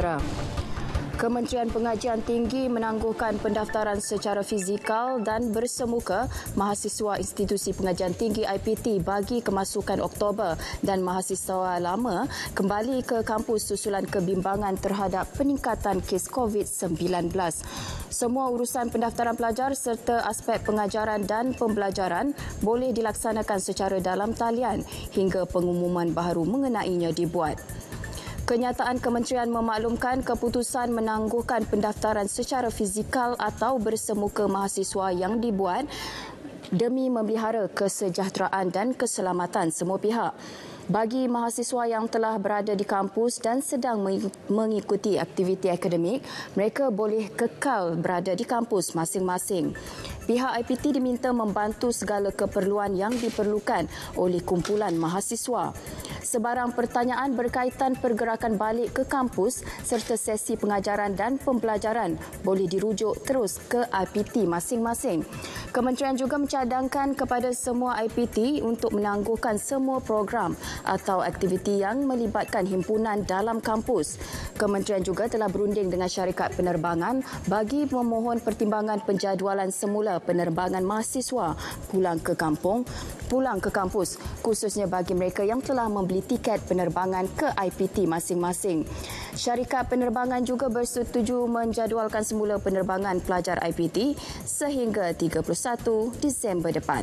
Sejahtera. Kementerian Pengajian Tinggi menangguhkan pendaftaran secara fizikal dan bersemuka mahasiswa Institusi Pengajian Tinggi IPT bagi kemasukan Oktober dan mahasiswa lama kembali ke kampus susulan kebimbangan terhadap peningkatan kes COVID-19. Semua urusan pendaftaran pelajar serta aspek pengajaran dan pembelajaran boleh dilaksanakan secara dalam talian hingga pengumuman baharu mengenainya dibuat. Kenyataan kementerian memaklumkan keputusan menangguhkan pendaftaran secara fizikal atau bersemuka mahasiswa yang dibuat demi memelihara kesejahteraan dan keselamatan semua pihak. Bagi mahasiswa yang telah berada di kampus dan sedang mengikuti aktiviti akademik, mereka boleh kekal berada di kampus masing-masing. Pihak IPT diminta membantu segala keperluan yang diperlukan oleh kumpulan mahasiswa. Sebarang pertanyaan berkaitan pergerakan balik ke kampus serta sesi pengajaran dan pembelajaran boleh dirujuk terus ke IPT masing-masing. Kementerian juga mencadangkan kepada semua IPT untuk menangguhkan semua program atau aktiviti yang melibatkan himpunan dalam kampus. Kementerian juga telah berunding dengan syarikat penerbangan bagi memohon pertimbangan penjadualan semula penerbangan mahasiswa pulang ke kampus, khususnya bagi mereka yang telah membeli tiket penerbangan ke IPT masing-masing. Syarikat penerbangan juga bersetuju menjadualkan semula penerbangan pelajar IPT sehingga 31 Disember depan.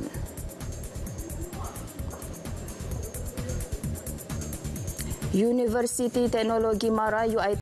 Universiti Teknologi Mara UiT